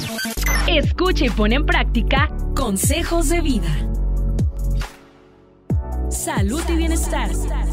Escucha y pone en práctica consejos de vida. Salud y bienestar.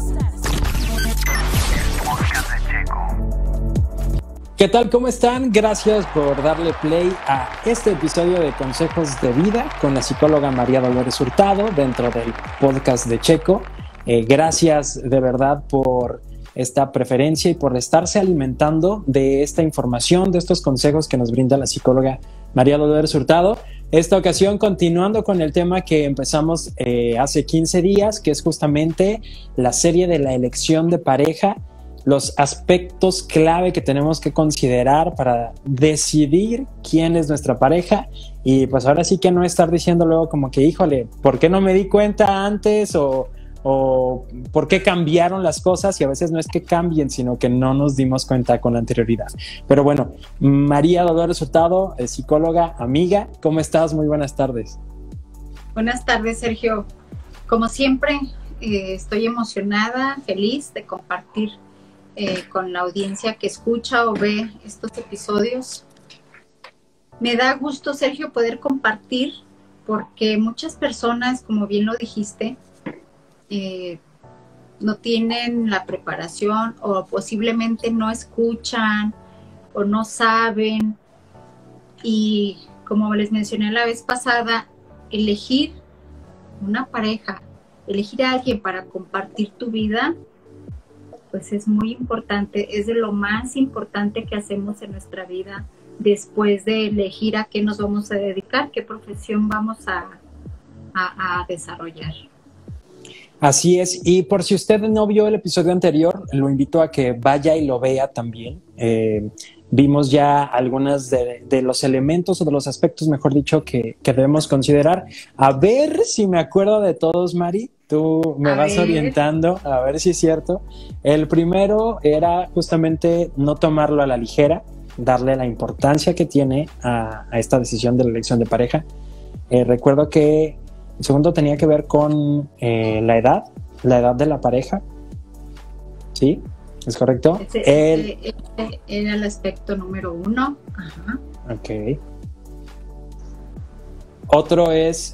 ¿Qué tal? ¿Cómo están? Gracias por darle play a este episodio de Consejos de Vida con la psicóloga María Dolores Hurtado dentro del podcast de Checo. Gracias de verdad por esta preferencia y por estarse alimentando de esta información, de estos consejos que nos brinda la psicóloga María Dolores Hurtado. Esta ocasión continuando con el tema que empezamos hace 15 días, que es justamente la serie de la elección de pareja, los aspectos clave que tenemos que considerar para decidir quién es nuestra pareja. Y pues ahora sí que no estar diciendo luego como que, híjole, ¿por qué no me di cuenta antes? O por qué cambiaron las cosas, y a veces no es que cambien, sino que no nos dimos cuenta con anterioridad. Pero bueno, María Dolores Hurtado, psicóloga, amiga, ¿cómo estás? Muy buenas tardes. Buenas tardes, Sergio. Como siempre, estoy emocionada, feliz de compartir con la audiencia que escucha o ve estos episodios. Me da gusto, Sergio, poder compartir, porque muchas personas, como bien lo dijiste, no tienen la preparación o posiblemente no escuchan o no saben, y como les mencioné la vez pasada, elegir una pareja, elegir a alguien para compartir tu vida, pues es muy importante, es de lo más importante que hacemos en nuestra vida después de elegir a qué nos vamos a dedicar, qué profesión vamos a desarrollar. Así es, y por si usted no vio el episodio anterior, lo invito a que vaya y lo vea también. Vimos ya algunos de los elementos o de los aspectos, mejor dicho, que debemos considerar. A ver si me acuerdo de todos, Mari. Tú me vas orientando, a ver si es cierto. El primero era justamente no tomarlo a la ligera, darle la importancia que tiene a esta decisión de la elección de pareja. Recuerdo que el segundo tenía que ver con la edad de la pareja. ¿Sí? ¿Es correcto? Era el aspecto número 1. Ajá. Ok. Otro es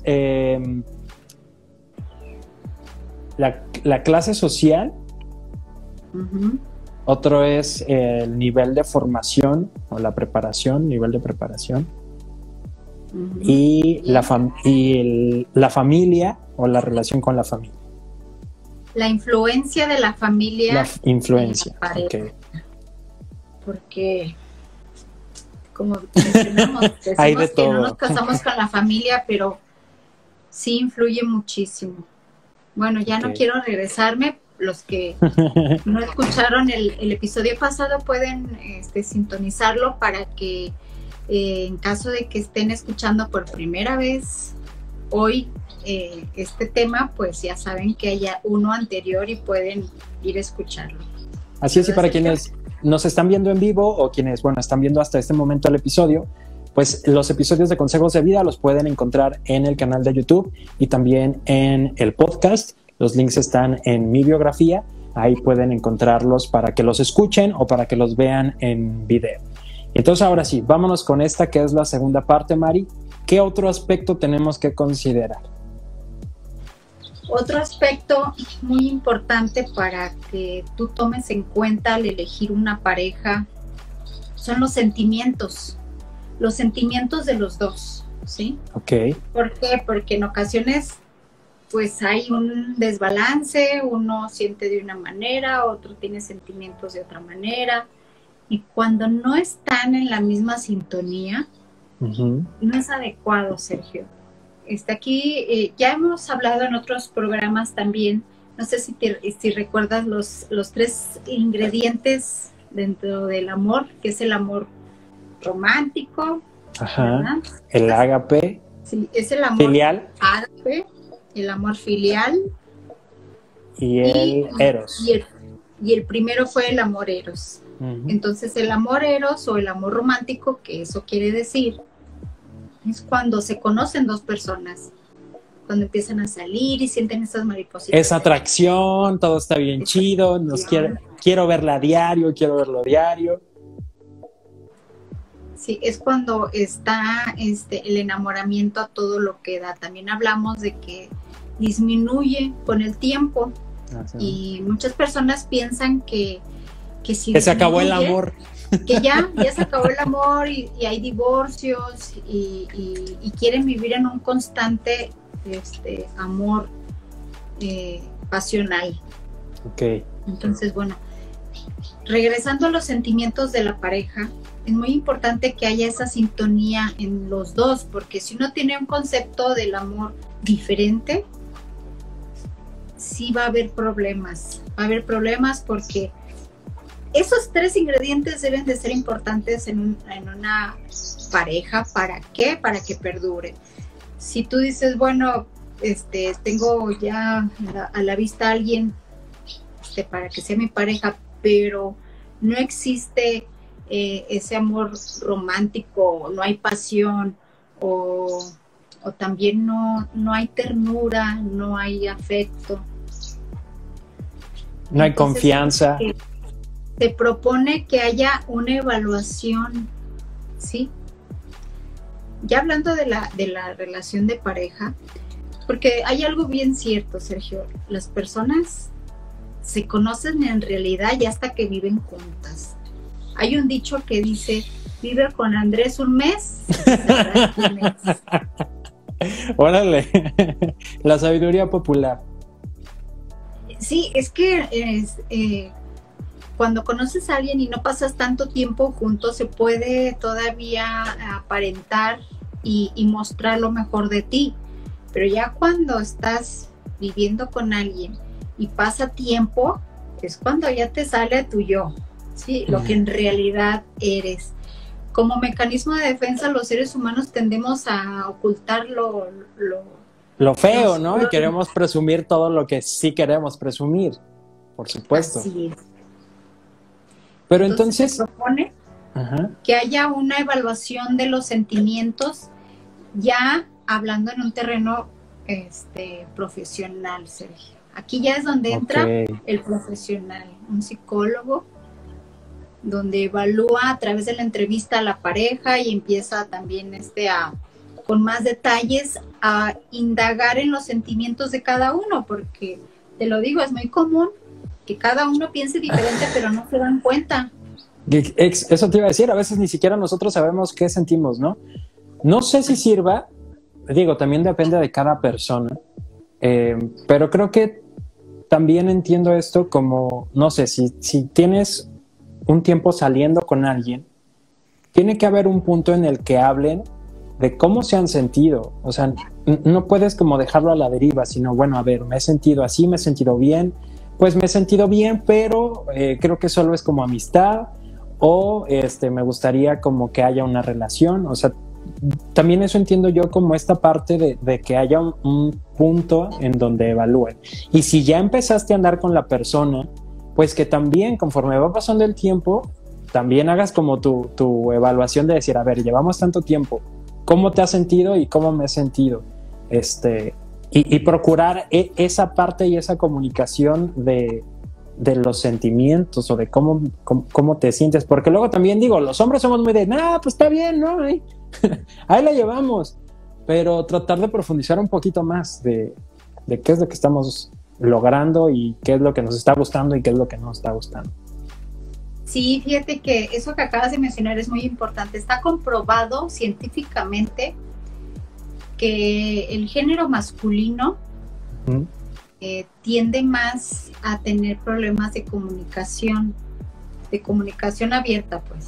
la clase social. Uh-huh. Otro es el nivel de formación o la preparación, nivel de preparación. Uh-huh. Y la familia o la relación con la familia. La influencia de la familia. La influencia, ok. Porque, como mencionamos, hay de que todo. No nos casamos con la familia, pero sí influye muchísimo. Bueno, ya no quiero regresarme. Los que no escucharon el episodio pasado pueden sintonizarlo para que en caso de que estén escuchando por primera vez hoy este tema, pues ya saben que haya uno anterior y pueden ir a escucharlo. Así es, y para quienes nos están viendo en vivo o quienes, están viendo hasta este momento el episodio, pues los episodios de Consejos de Vida los pueden encontrar en el canal de YouTube y también en el podcast. Los links están en mi biografía, ahí pueden encontrarlos para que los escuchen o para que los vean en video. Entonces ahora sí, vámonos con esta que es la segunda parte, Mari. ¿Qué otro aspecto tenemos que considerar? Otro aspecto muy importante para que tú tomes en cuenta al elegir una pareja son los sentimientos de los dos, ¿sí? Ok. ¿Por qué? Porque en ocasiones pues hay un desbalance, uno siente de una manera, otro tiene sentimientos de otra manera, y cuando no están en la misma sintonía, uh-huh, no es adecuado, Sergio. Aquí ya hemos hablado en otros programas también, no sé si recuerdas los 3 ingredientes dentro del amor, que es el amor romántico, ajá, ¿verdad? El ágape, sí, es el amor filial, ágape, el amor filial y el eros. Y el primero fue el amor eros. Uh-huh. Entonces el amor eros o el amor romántico, que eso quiere decir, es cuando se conocen dos personas, cuando empiezan a salir y sienten esas maripositas. Esa atracción, todo está bien chido, quiero verla a diario, quiero verlo a diario. Sí, es cuando está el enamoramiento a todo lo que da. También hablamos de que disminuye con el tiempo. Y muchas personas piensan que si que se acabó el amor. Que ya se acabó el amor y hay divorcios y quieren vivir en un constante amor pasional. Okay. Entonces, bueno, regresando a los sentimientos de la pareja, es muy importante que haya esa sintonía en los dos, porque si uno tiene un concepto del amor diferente, sí va a haber problemas. Va a haber problemas porque esos 3 ingredientes deben de ser importantes en una pareja. ¿Para qué? Para que perdure. Si tú dices, bueno, tengo ya a la vista a alguien para que sea mi pareja, pero no existe ese amor romántico, no hay pasión, o también no hay ternura, no hay afecto. No hay confianza. Se propone que haya una evaluación, ¿sí? Ya hablando de la relación de pareja, porque hay algo bien cierto, Sergio, las personas se conocen en realidad ya hasta que viven juntas. Hay un dicho que dice, vive con Andrés un mes. Órale, la sabiduría popular. Sí, es que cuando conoces a alguien y no pasas tanto tiempo juntos, se puede todavía aparentar y mostrar lo mejor de ti. Pero ya cuando estás viviendo con alguien y pasa tiempo, es cuando ya te sale tu yo, ¿sí? Lo que en realidad eres. Como mecanismo de defensa, los seres humanos tendemos a ocultar lo feo, ¿no? Y queremos presumir todo lo que sí queremos presumir, por supuesto. Así es. Pero entonces se propone que haya una evaluación de los sentimientos, ya hablando en un terreno profesional, Sergio. Aquí ya es donde entra el profesional, un psicólogo, donde evalúa a través de la entrevista a la pareja y empieza también con más detalles a indagar en los sentimientos de cada uno, porque te lo digo, es muy común que cada uno piense diferente, pero no se dan cuenta. Eso te iba a decir, a veces ni siquiera nosotros sabemos qué sentimos, ¿no? No sé si sirva, digo, también depende de cada persona, pero creo que también entiendo esto como, no sé, si tienes un tiempo saliendo con alguien, tiene que haber un punto en el que hablen de cómo se han sentido. O sea, no puedes como dejarlo a la deriva, sino, bueno, a ver, me he sentido así, me he sentido bien, pues me he sentido bien, pero creo que solo es como amistad, o me gustaría como que haya una relación. O sea, también eso entiendo yo como esta parte de que haya un punto en donde evalúen. Y si ya empezaste a andar con la persona, pues que también conforme va pasando el tiempo, también hagas como tu evaluación de decir, a ver, llevamos tanto tiempo, ¿cómo te has sentido y cómo me he sentido? Y procurar esa parte y esa comunicación de los sentimientos o de cómo te sientes, porque luego también digo, los hombres somos muy de, pues está bien, ¿no? Ahí la llevamos, pero tratar de profundizar un poquito más de qué es lo que estamos logrando y qué es lo que nos está gustando y qué es lo que no nos está gustando. Sí, fíjate que eso que acabas de mencionar es muy importante. Está comprobado científicamente que el género masculino tiende más a tener problemas de comunicación abierta, pues.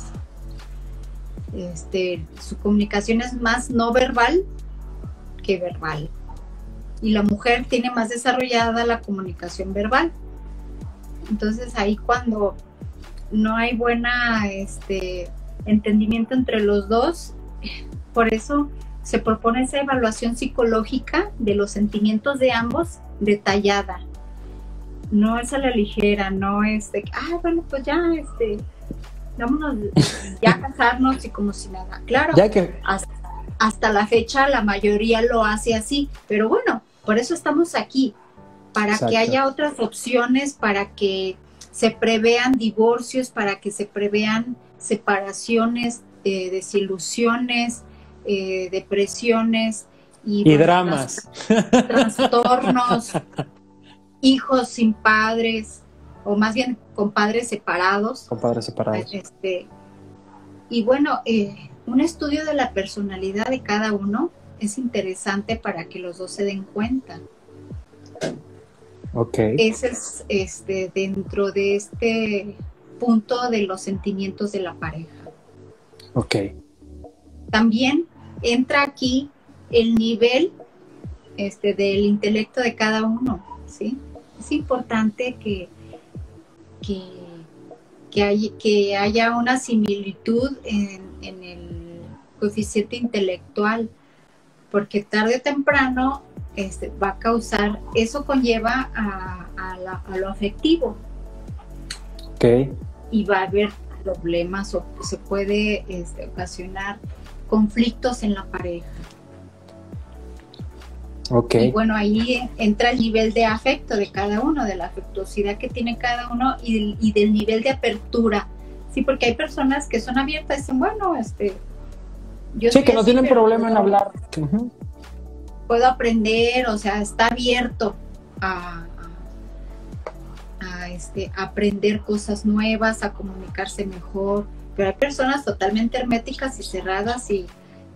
Su comunicación es más no verbal que verbal. Y la mujer tiene más desarrollada la comunicación verbal. Entonces ahí cuando no hay buena entendimiento entre los dos, por eso se propone esa evaluación psicológica de los sentimientos de ambos detallada. No es a la ligera, no es de bueno, pues ya vámonos ya a casarnos y como si nada. Claro, ya que hasta la fecha la mayoría lo hace así, pero bueno, por eso estamos aquí, para Exacto. que haya otras opciones, para que se prevean divorcios, para que se prevean separaciones desilusiones, depresiones y bueno, dramas, trastornos, hijos sin padres, o más bien con padres separados. Con padres separados. Y bueno, un estudio de la personalidad de cada uno es interesante para que los dos se den cuenta. Ok. Ese es dentro de este punto de los sentimientos de la pareja. Ok. También entra aquí el nivel del intelecto de cada uno, ¿sí? Es importante que haya una similitud en el coeficiente intelectual, porque tarde o temprano va a causar, eso conlleva a lo afectivo. Ok. Y va a haber problemas o se puede ocasionar conflictos en la pareja. Ok. Y bueno, ahí entra el nivel de afecto de cada uno, de la afectuosidad que tiene cada uno y del nivel de apertura. Sí, porque hay personas que son abiertas y dicen, bueno, yo sí, que no así, tienen problema en hablar. Uh-huh. Puedo aprender, o sea, está abierto a aprender cosas nuevas, a comunicarse mejor. Pero hay personas totalmente herméticas y cerradas y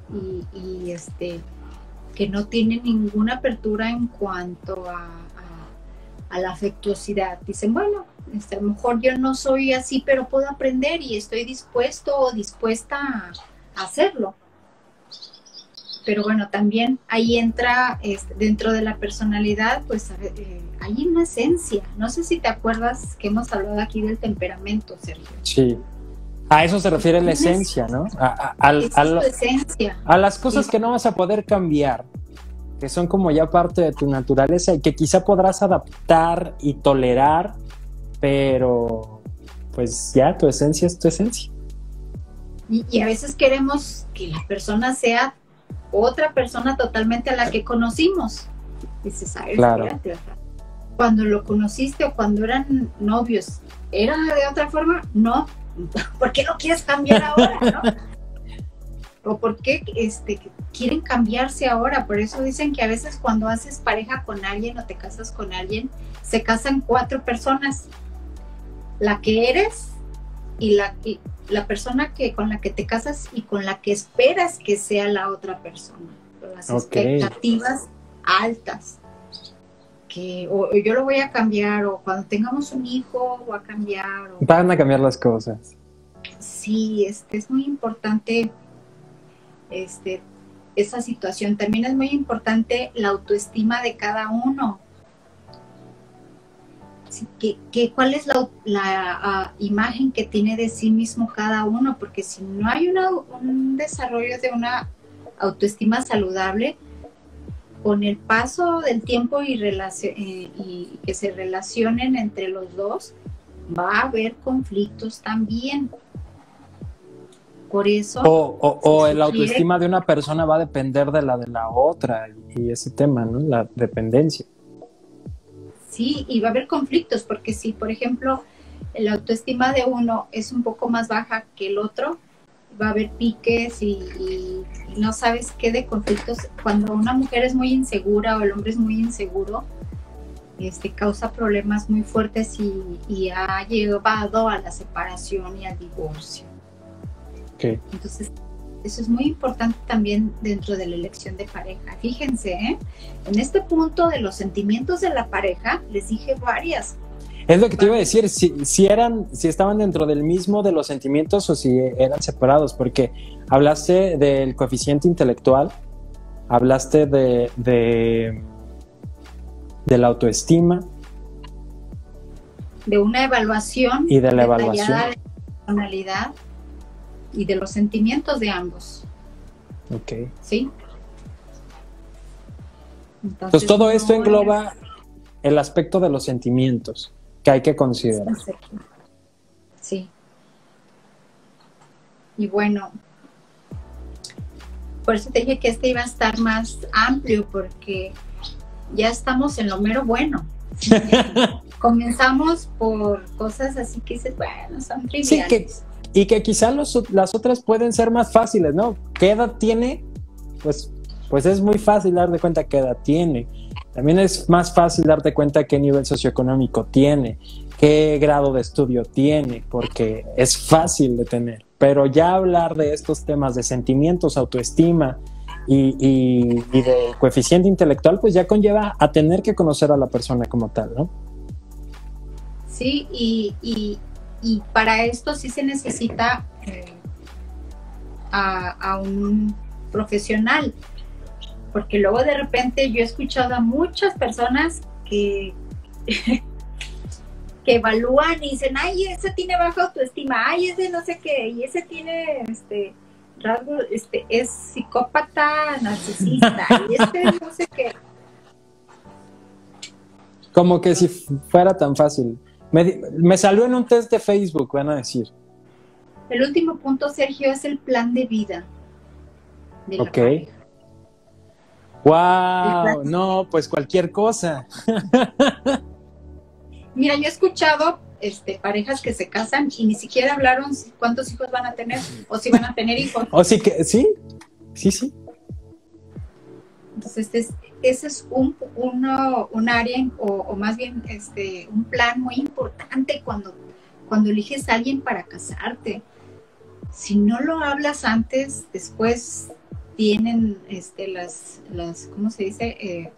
que no tienen ninguna apertura en cuanto a la afectuosidad. Dicen, bueno, a lo mejor yo no soy así, pero puedo aprender y estoy dispuesto o dispuesta a hacerlo. Pero bueno, también ahí entra dentro de la personalidad, pues hay una esencia. No sé si te acuerdas que hemos hablado aquí del temperamento, Sergio. Sí. A eso se refiere la esencia, ¿no? Esencia. A las cosas que no vas a poder cambiar, que son como ya parte de tu naturaleza y que quizá podrás adaptar y tolerar, pero pues ya tu esencia es tu esencia. Y a veces queremos que la persona sea otra persona totalmente a la que conocimos. Dices, ¿sabes? Claro. Espérate, cuando lo conociste o cuando eran novios, ¿era de otra forma? No. ¿Por qué no quieres cambiar ahora, no? ¿O por qué quieren cambiarse ahora? Por eso dicen que a veces cuando haces pareja con alguien o te casas con alguien, se casan 4 personas. La que eres y la persona con la que te casas y con la que esperas que sea la otra persona. Las expectativas altas. Que o yo lo voy a cambiar, o cuando tengamos un hijo va a cambiar. Van a cambiar las cosas. Sí, es muy importante esa situación. También es muy importante la autoestima de cada uno. Sí, ¿cuál es la imagen que tiene de sí mismo cada uno? Porque si no hay un desarrollo de una autoestima saludable, con el paso del tiempo y que se relacionen entre los dos, va a haber conflictos también. Por eso... O la autoestima de una persona va a depender de la otra, y ese tema, ¿no? La dependencia. Sí, y va a haber conflictos, porque si, por ejemplo, la autoestima de uno es un poco más baja que el otro, va a haber piques y no sabes qué de conflictos. Cuando una mujer es muy insegura o el hombre es muy inseguro, causa problemas muy fuertes y ha llevado a la separación y al divorcio. Okay. Entonces, eso es muy importante también dentro de la elección de pareja. Fíjense, en este punto de los sentimientos de la pareja, les dije varias. Es lo que te iba a decir, si estaban dentro del mismo de los sentimientos o si eran separados, porque hablaste del coeficiente intelectual, hablaste de la autoestima. De una evaluación. Y de la evaluación. De la personalidad y de los sentimientos de ambos. Ok. ¿Sí? Entonces todo esto engloba el aspecto de los sentimientos que hay que considerar. Sí. Y bueno, por eso te dije que iba a estar más amplio, porque ya estamos en lo mero bueno. Comenzamos por cosas así que dices, bueno, son triviales. Sí, Y que quizá las otras pueden ser más fáciles, ¿no? ¿Qué edad tiene? Pues es muy fácil darte cuenta qué edad tiene. También es más fácil darte cuenta qué nivel socioeconómico tiene, qué grado de estudio tiene, porque es fácil de tener. Pero ya hablar de estos temas de sentimientos, autoestima y de coeficiente intelectual, pues ya conlleva a tener que conocer a la persona como tal, ¿no? Sí, y para esto sí se necesita a un profesional, porque luego de repente yo he escuchado a muchas personas que que evalúan y dicen, ay, ese tiene baja autoestima, ay, ese no sé qué, y ese tiene rasgo, es psicópata, narcisista, y no sé qué. Como que si fuera tan fácil. Me salió en un test de Facebook, van a decir. El último punto, Sergio, es el plan de vida de la pareja. ¡Wow! No, pues cualquier cosa. Mira, yo he escuchado parejas que se casan y ni siquiera hablaron cuántos hijos van a tener o si van a tener hijos. O sí que sí. Entonces ese es un área o más bien un plan muy importante cuando eliges a alguien para casarte. Si no lo hablas antes, después vienen las ¿cómo se dice?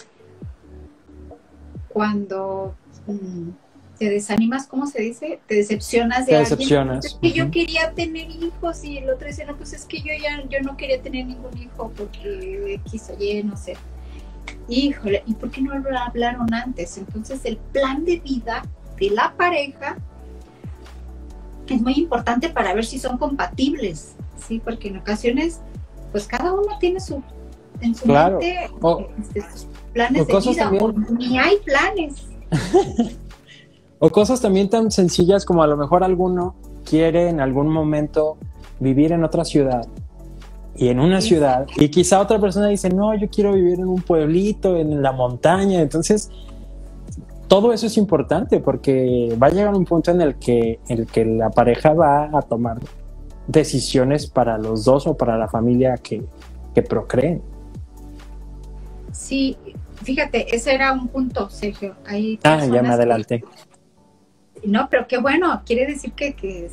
Cuando te desanimas, ¿cómo se dice? Te decepcionas de alguien. Es que yo quería tener hijos y el otro dice, no, pues es que yo no quería tener ningún hijo porque X o Y, no sé. Híjole, ¿y por qué no lo hablaron antes? Entonces el plan de vida de la pareja es muy importante para ver si son compatibles, ¿sí? Porque en ocasiones, pues cada uno tiene en su mente sus planes de vida, también, o ni hay planes. O cosas también tan sencillas como a lo mejor alguno quiere en algún momento vivir en otra ciudad y en una ciudad, y quizá otra persona dice, no, yo quiero vivir en un pueblito, en la montaña. Entonces todo eso es importante porque va a llegar un punto en el que la pareja va a tomar decisiones para los dos o para la familia que procreen. Sí, fíjate, ese era un punto, Sergio. Ya me adelanté. No, pero qué bueno, quiere decir que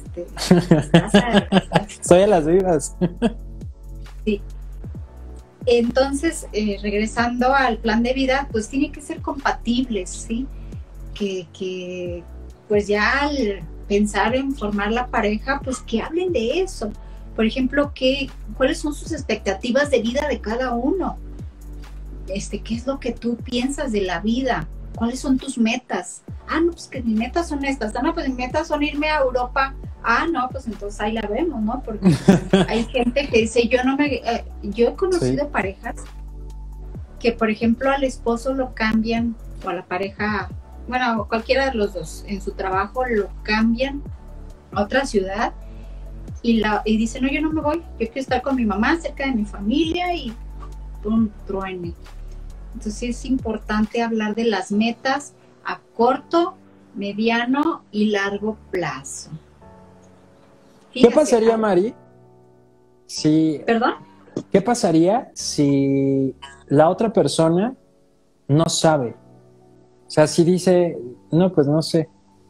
soy a las vivas. Sí. Entonces, regresando al plan de vida, pues tiene que ser compatibles, ¿sí? Que pues ya al pensar en formar la pareja, pues que hablen de eso. Por ejemplo, ¿cuáles son sus expectativas de vida de cada uno? ¿Qué es lo que tú piensas de la vida? ¿Cuáles son tus metas? No, pues que mis metas son estas. No, pues mis metas son irme a Europa. No, pues entonces ahí la vemos, ¿no? Porque hay gente que dice, yo he conocido parejas que, por ejemplo, al esposo lo cambian, o a la pareja, bueno, cualquiera de los dos, en su trabajo lo cambian a otra ciudad y dice, no, yo no me voy, yo quiero estar con mi mamá, cerca de mi familia y un truene. Entonces es importante hablar de las metas a corto, mediano y largo plazo. ¿Qué pasaría, Mari? ¿Perdón? ¿Qué pasaría si la otra persona no sabe? O sea, si dice, no, pues no sé.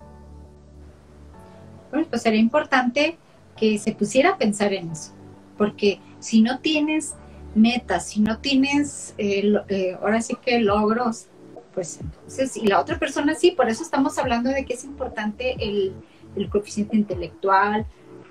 Bueno, pues sería importante que se pusiera a pensar en eso, porque si no tienes metas, si no tienes ahora sí que logros, pues entonces, y la otra persona sí, por eso estamos hablando de que es importante el coeficiente intelectual,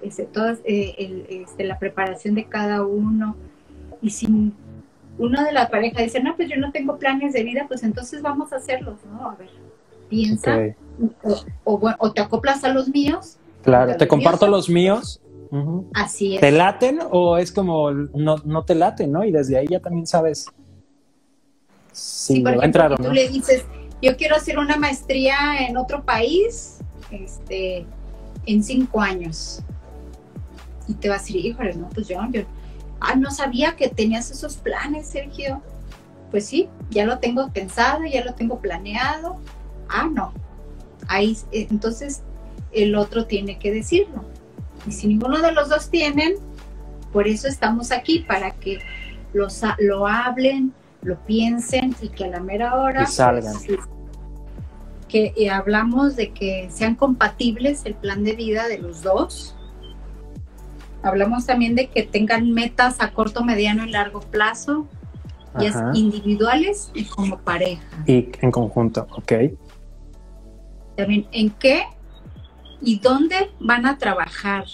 la preparación de cada uno. Y si uno de la pareja dice, no, pues yo no tengo planes de vida, pues entonces vamos a hacerlos, ¿no? A ver, piensa, o te acoplas a los míos. Claro, te comparto los míos. Uh-huh. Así es. ¿Te laten o es como no te laten, ¿no? Y desde ahí ya también sabes si sí, va a entrar o no. Tú le dices, yo quiero hacer una maestría en otro país, en 5 años. Y te va a decir, híjole, no, pues yo no sabía que tenías esos planes, Sergio. Pues sí, ya lo tengo pensado, ya lo tengo planeado. No. Ahí, entonces el otro tiene que decirlo. Y si ninguno de los dos tienen, por eso estamos aquí, para que lo hablen, lo piensen y que a la mera hora y salgan. Pues, que hablamos de que sean compatibles el plan de vida de los dos. Hablamos también de que tengan metas a corto, mediano y largo plazo, y es individuales y como pareja. Y en conjunto, ok. También en qué y dónde van a trabajar.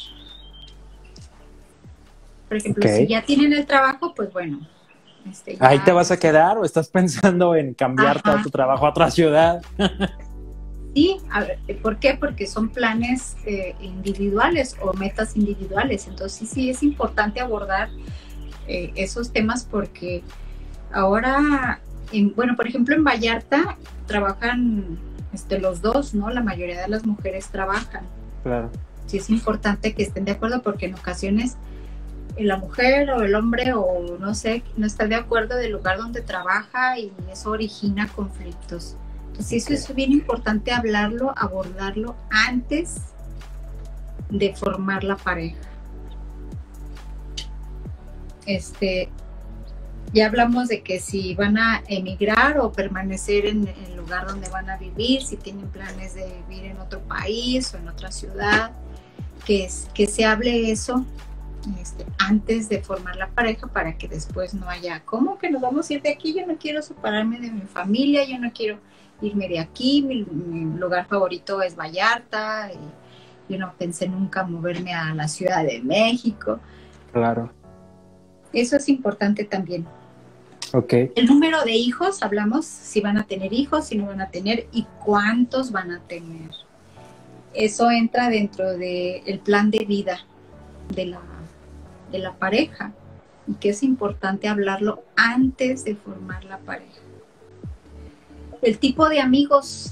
Por ejemplo, si ya tienen el trabajo, pues bueno. ¿Ahí te vas a quedar o estás pensando en cambiarte a tu trabajo a otra ciudad? Sí, a ver, ¿por qué? Porque son planes individuales o metas individuales. Entonces sí es importante abordar esos temas porque ahora, bueno, por ejemplo en Vallarta trabajan los dos, ¿no? La mayoría de las mujeres trabajan. Claro. Sí es importante que estén de acuerdo porque en ocasiones la mujer o el hombre o no sé, no está de acuerdo del lugar donde trabaja y eso origina conflictos. Entonces eso es bien importante hablarlo, abordarlo antes de formar la pareja. Ya hablamos de que si van a emigrar o permanecer en el lugar donde van a vivir, si tienen planes de vivir en otro país o en otra ciudad, que se hable eso antes de formar la pareja para que después no haya, ¿cómo que nos vamos a ir de aquí? Yo no quiero separarme de mi familia, yo no quiero irme de aquí, mi lugar favorito es Vallarta, y yo no pensé nunca moverme a la Ciudad de México. Claro. Eso es importante también. Okay. El número de hijos, hablamos si van a tener hijos, si no van a tener y cuántos van a tener. Eso entra dentro del plan de vida de la pareja y que es importante hablarlo antes de formar la pareja. El tipo de amigos,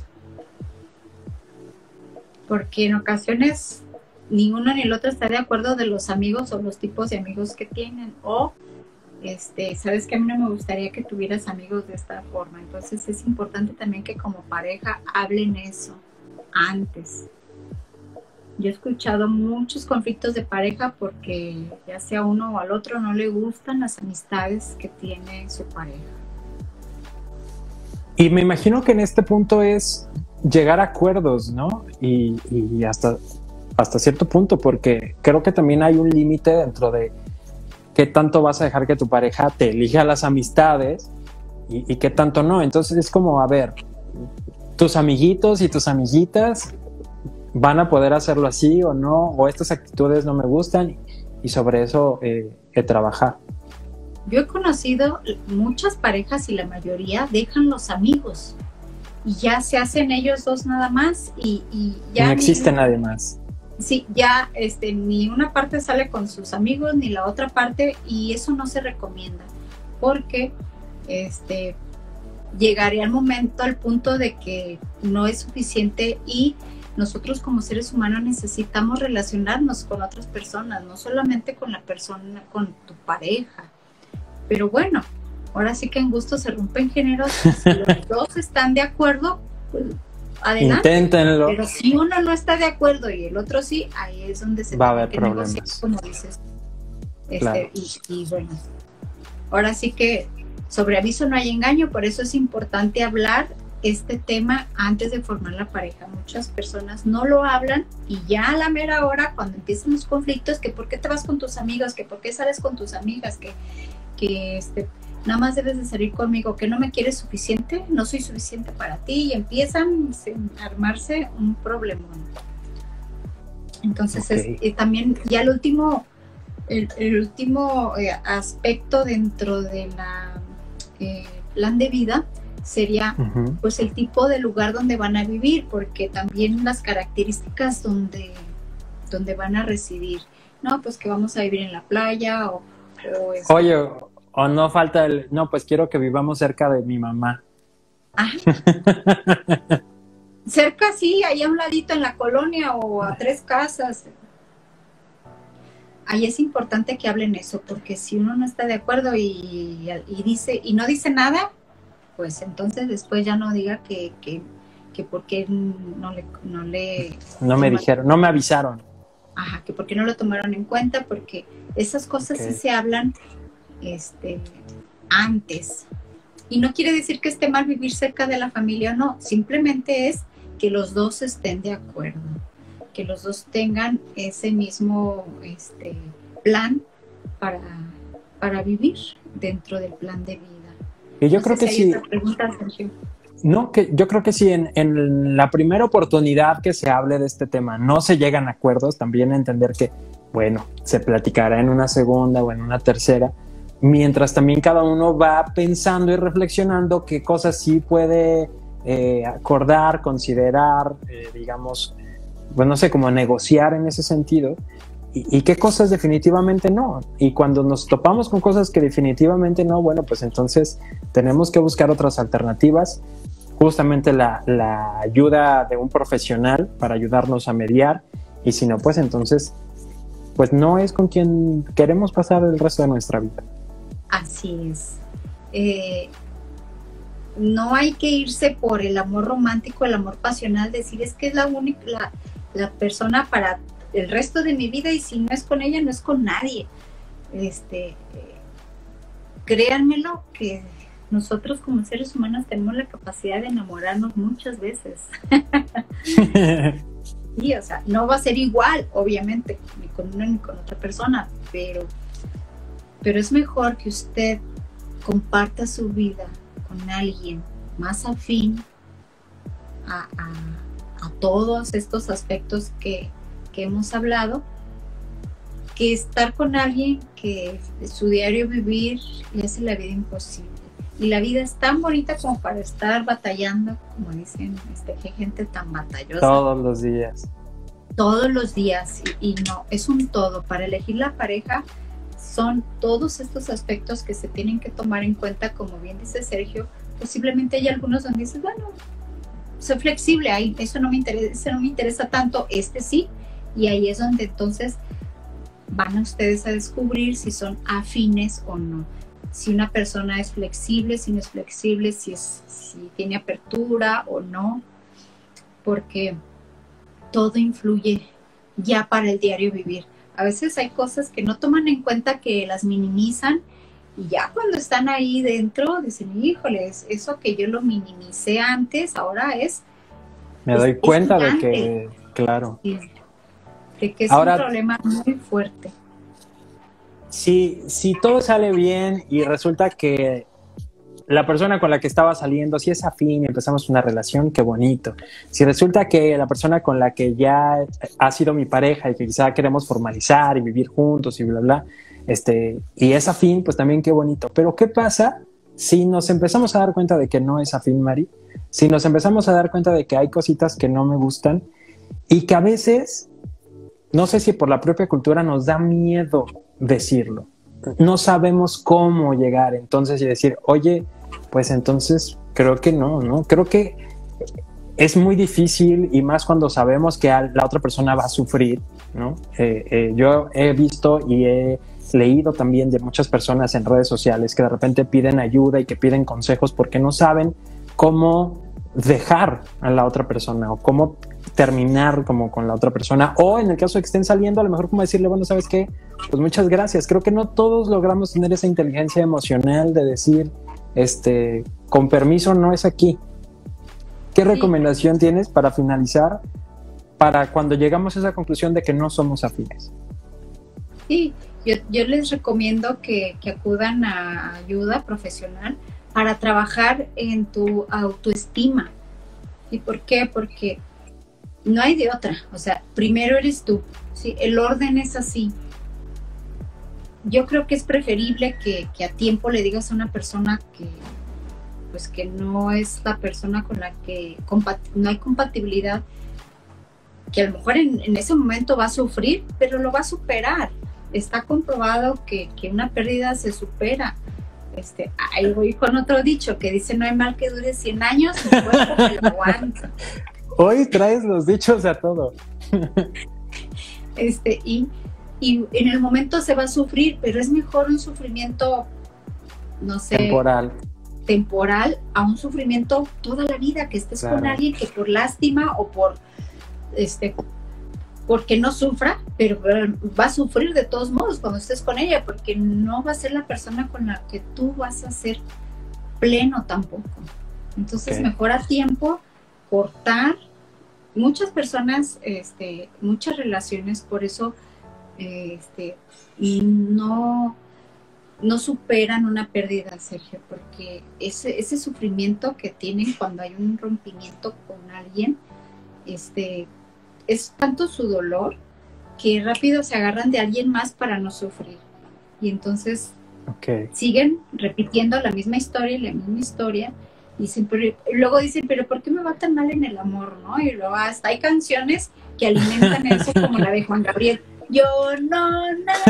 porque en ocasiones ni uno ni el otro está de acuerdo de los amigos o los tipos de amigos que tienen, o sabes que a mí no me gustaría que tuvieras amigos de esta forma. Entonces es importante también que como pareja hablen eso antes. Yo he escuchado muchos conflictos de pareja porque ya sea uno o al otro no le gustan las amistades que tiene su pareja. Y me imagino que en este punto es llegar a acuerdos, ¿no? Y hasta cierto punto, porque creo que también hay un límite dentro de qué tanto vas a dejar que tu pareja te elija las amistades y qué tanto no. Entonces es como, a ver, tus amiguitos y tus amiguitas van a poder hacerlo así o no, o estas actitudes no me gustan y sobre eso trabajar. Yo he conocido muchas parejas y la mayoría dejan los amigos y ya se hacen ellos dos nada más y ya no existe nadie más. Sí, ya ni una parte sale con sus amigos ni la otra parte y eso no se recomienda porque llegaría el momento al punto de que no es suficiente y nosotros como seres humanos necesitamos relacionarnos con otras personas, no solamente con la persona, con tu pareja. Pero bueno, ahora sí que en gusto se rompen géneros. Si los dos están de acuerdo, pues adelante. Inténtenlo. Pero si uno no está de acuerdo y el otro sí, ahí es donde se va a haber que problemas, negociar, como dices. Claro. Y bueno, ahora sí que sobre aviso no hay engaño, por eso es importante hablar este tema antes de formar la pareja. Muchas personas no lo hablan y ya a la mera hora, cuando empiezan los conflictos, que por qué te vas con tus amigos, que por qué sales con tus amigas, que nada más debes de salir conmigo, que no me quieres suficiente, no soy suficiente para ti, y empiezan a armarse un problemón. Entonces también ya el último aspecto dentro de la plan de vida sería pues el tipo de lugar donde van a vivir, porque también las características donde van a residir, no, pues que vamos a vivir en la playa o oye, o no falta no, pues quiero que vivamos cerca de mi mamá. Ajá. Cerca, sí, ahí a un ladito en la colonia o a 3 casas. Ahí es importante que hablen eso, porque si uno no está de acuerdo y no dice nada, pues entonces después ya no diga que porque no me dijeron, no me avisaron. Ajá, que por qué no lo tomaron en cuenta, porque esas cosas sí se hablan antes. Y no quiere decir que esté mal vivir cerca de la familia, no, simplemente es que los dos estén de acuerdo, que los dos tengan ese mismo plan para vivir dentro del plan de vida. Y yo creo que sí. No, que yo creo que sí, en la primera oportunidad que se hable de este tema no se llegan a acuerdos, también entender que, bueno, se platicará en una segunda o en una tercera, mientras también cada uno va pensando y reflexionando qué cosas sí puede acordar, considerar, digamos, bueno, no sé, como negociar en ese sentido, y qué cosas definitivamente no. Y cuando nos topamos con cosas que definitivamente no, bueno, pues entonces tenemos que buscar otras alternativas, justamente la ayuda de un profesional para ayudarnos a mediar, y si no, pues entonces, pues no es con quien queremos pasar el resto de nuestra vida. Así es. No hay que irse por el amor romántico, el amor pasional, decir es que es la única, la persona para el resto de mi vida, y si no es con ella, no es con nadie. Créanmelo que nosotros como seres humanos tenemos la capacidad de enamorarnos muchas veces. Sí, o sea, no va a ser igual, obviamente, ni con una ni con otra persona, pero es mejor que usted comparta su vida con alguien más afín a todos estos aspectos que hemos hablado, que estar con alguien que su diario vivir le hace la vida imposible. Y la vida es tan bonita como para estar batallando, como dicen, qué gente tan batallosa. Todos los días. Todos los días, y no, es un todo. Para elegir la pareja son todos estos aspectos que se tienen que tomar en cuenta, como bien dice Sergio. Posiblemente hay algunos donde dices, bueno, soy flexible, ahí, eso no me interesa tanto, sí, y ahí es donde entonces van ustedes a descubrir si son afines o no, si una persona es flexible, si no es flexible, si tiene apertura o no, porque todo influye ya para el diario vivir. A veces hay cosas que no toman en cuenta, que las minimizan, y ya cuando están ahí dentro dicen, híjoles, eso que yo lo minimicé antes, ahora me doy cuenta de que, claro. Sí, de que es ahora, un problema muy fuerte. Si todo sale bien y resulta que la persona con la que estaba saliendo, si es afín y empezamos una relación, qué bonito. Si resulta que la persona con la que ya ha sido mi pareja y que quizá queremos formalizar y vivir juntos y bla, bla, y es afín, pues también qué bonito. Pero ¿qué pasa si nos empezamos a dar cuenta de que no es afín, Mari? Si nos empezamos a dar cuenta de que hay cositas que no me gustan y que a veces, no sé si por la propia cultura nos da miedo decirlo. No sabemos cómo llegar entonces y decir, oye, pues entonces creo que no, creo que es muy difícil, y más cuando sabemos que la otra persona va a sufrir, ¿no? Yo he visto y he leído también de muchas personas en redes sociales que de repente piden ayuda y que piden consejos porque no saben cómo dejar a la otra persona o cómo terminar como con la otra persona, o en el caso de que estén saliendo, a lo mejor como decirle, bueno, ¿sabes qué? Pues muchas gracias. Creo que no todos logramos tener esa inteligencia emocional de decir, con permiso, no es aquí. ¿Qué recomendación tienes para finalizar, para cuando llegamos a esa conclusión de que no somos afines? Sí, yo les recomiendo que acudan a ayuda profesional para trabajar en tu autoestima. ¿Y por qué? Porque no hay de otra. O sea, primero eres tú, ¿sí? El orden es así. Yo creo que es preferible que a tiempo le digas a una persona que no es la persona con la que no hay compatibilidad, que a lo mejor en ese momento va a sufrir, pero lo va a superar. Está comprobado que una pérdida se supera. Ahí voy con otro dicho que dice, no hay mal que dure 100 años, mi cuerpo me lo aguanta. Hoy traes los dichos a todo. Y en el momento se va a sufrir, pero es mejor un sufrimiento, no sé, temporal a un sufrimiento toda la vida, que estés con alguien que por lástima o porque no sufra, pero va a sufrir de todos modos cuando estés con ella, porque no va a ser la persona con la que tú vas a ser pleno tampoco. Entonces, mejor a tiempo cortar. Muchas personas, muchas relaciones, por eso no superan una pérdida, Sergio, porque ese sufrimiento que tienen cuando hay un rompimiento con alguien, es tanto su dolor que rápido se agarran de alguien más para no sufrir. Y entonces siguen repitiendo la misma historia, luego dicen, pero ¿por qué me va tan mal en el amor? ¿No? Y luego hasta hay canciones que alimentan eso, como la de Juan Gabriel. Yo no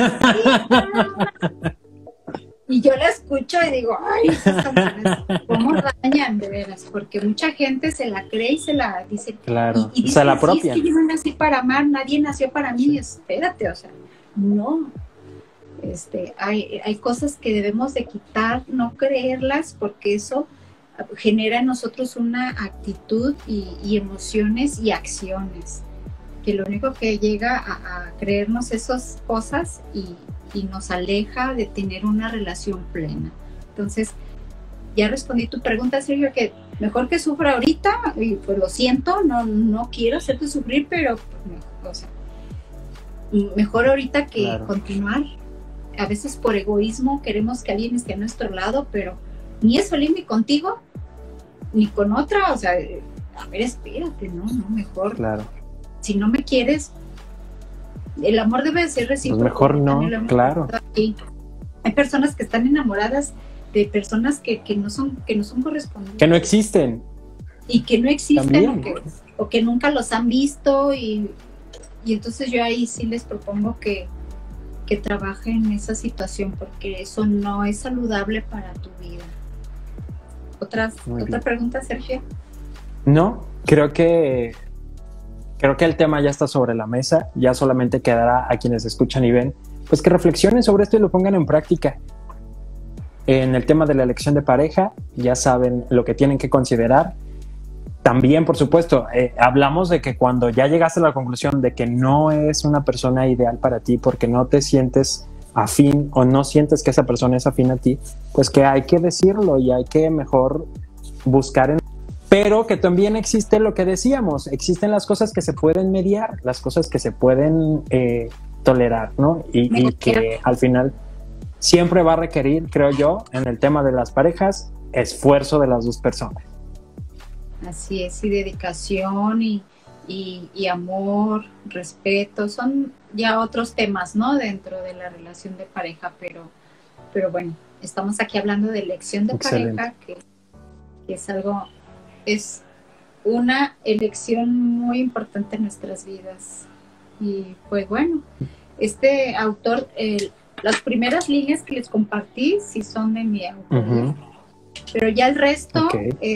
nací. Y yo la escucho y digo, ay, esas canciones, ¿cómo dañan, de veras? Porque mucha gente se la cree y se la dice. Claro, y se la sí, apropian. Es que yo no nací para amar, nadie nació para mí. Espérate, o sea, no. Hay cosas que debemos de quitar, no creerlas, porque eso genera en nosotros una actitud y emociones y acciones, que lo único que llega a creernos esas cosas y nos aleja de tener una relación plena. Entonces, ya respondí tu pregunta, Sergio, que mejor que sufra ahorita, y pues lo siento, no quiero hacerte sufrir, pero mejor ahorita que continuar. A veces por egoísmo queremos que alguien esté a nuestro lado, pero ni es feliz ni contigo, ni con otra, o sea, a ver, espérate, no, mejor. Claro. Si no me quieres, el amor debe de ser recíproco. Pues mejor no, claro. Hay personas que están enamoradas de personas que no son correspondientes. Que no existen. Y que no existen, o que nunca los han visto, y entonces yo ahí sí les propongo que trabajen en esa situación, porque eso no es saludable para tu vida. ¿Otra pregunta, Sergio? No, creo que el tema ya está sobre la mesa. Ya solamente quedará a quienes escuchan y ven, pues que reflexionen sobre esto y lo pongan en práctica. En el tema de la elección de pareja, ya saben lo que tienen que considerar. También, por supuesto, hablamos de que cuando ya llegaste a la conclusión de que no es una persona ideal para ti porque no te sientes afín o no sientes que esa persona es afín a ti, pues que hay que decirlo y hay que mejor buscar pero que también existe lo que decíamos, existen las cosas que se pueden mediar, las cosas que se pueden tolerar, ¿no? Y que al final siempre va a requerir, creo yo, en el tema de las parejas, esfuerzo de las dos personas. Así es, y dedicación y amor, respeto, son ya otros temas, ¿no? Dentro de la relación de pareja, pero bueno, estamos aquí hablando de elección de pareja, que es una elección muy importante en nuestras vidas. Y pues bueno, este autor, las primeras líneas que les compartí sí son de mi autor, pero ya el resto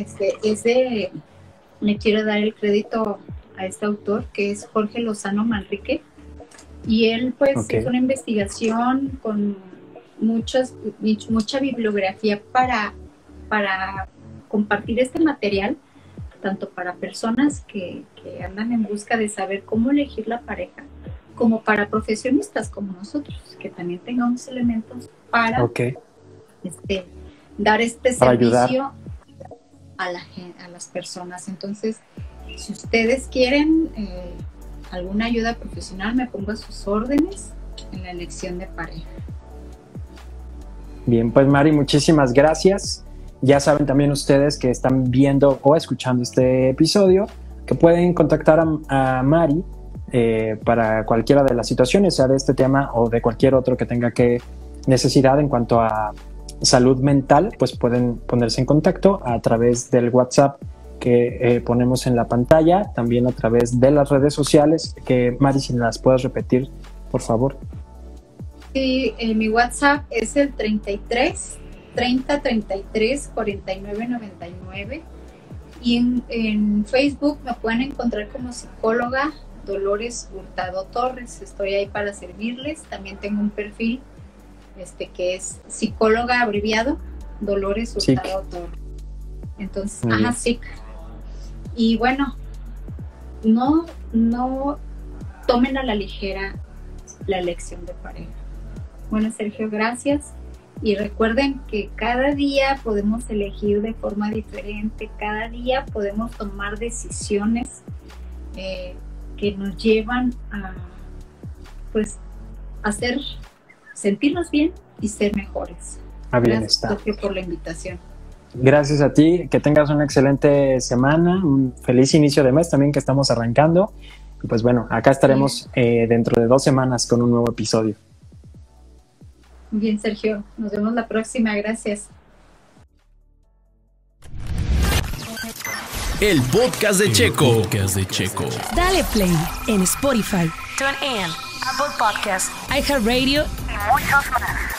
le quiero dar el crédito a este autor, que es Jorge Lozano Manrique, y él pues hizo una investigación con mucha bibliografía para compartir este material, tanto para personas que andan en busca de saber cómo elegir la pareja, como para profesionistas como nosotros, que también tengamos elementos para dar este servicio a las personas. Entonces, si ustedes quieren alguna ayuda profesional, me pongo a sus órdenes en la elección de pareja. Bien, pues Mari, muchísimas gracias. Ya saben también ustedes que están viendo o escuchando este episodio que pueden contactar a Mari para cualquiera de las situaciones, sea de este tema o de cualquier otro que tenga necesidad en cuanto a salud mental, pues pueden ponerse en contacto a través del WhatsApp que ponemos en la pantalla, también a través de las redes sociales, que Mari, si las puedes repetir, por favor. Sí, mi WhatsApp es el 33 30 33 49 99, y en Facebook me pueden encontrar como psicóloga Dolores Hurtado Torres. Estoy ahí para servirles. También tengo un perfil que es psicóloga abreviado Dolores Hurtado Torres. Entonces, SIC. Y bueno, no tomen a la ligera la elección de pareja. Bueno, Sergio, gracias. Y recuerden que cada día podemos elegir de forma diferente, cada día podemos tomar decisiones que nos llevan a, pues, sentirnos bien y ser mejores. Gracias, Sergio, por la invitación. Gracias a ti, que tengas una excelente semana, un feliz inicio de mes también que estamos arrancando. Y pues bueno, acá estaremos dentro de 2 semanas con un nuevo episodio. Bien, Sergio, nos vemos la próxima, gracias. El podcast de Checo. Dale play en Spotify, TuneIn, Apple Podcasts, iHeartRadio y muchos más.